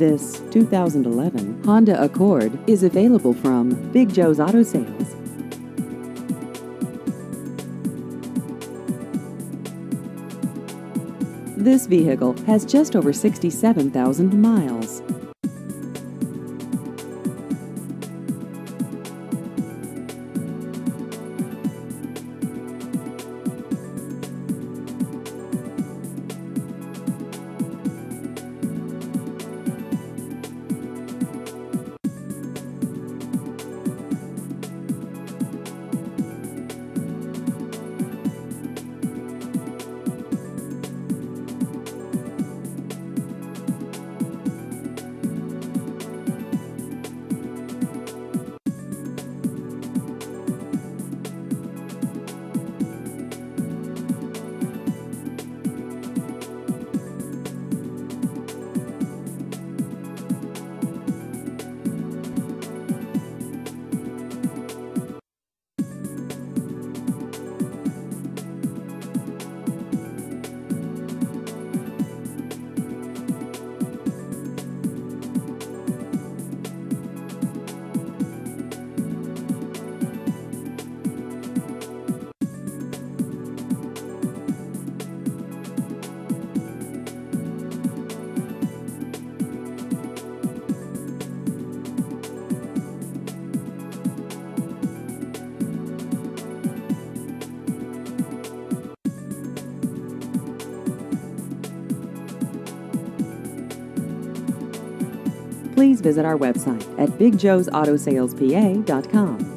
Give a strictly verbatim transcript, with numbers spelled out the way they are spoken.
This two thousand eleven Honda Accord is available from Big Joe's Auto Sales. This vehicle has just over sixty-seven thousand miles. Please visit our website at big joes auto sales p a dot com.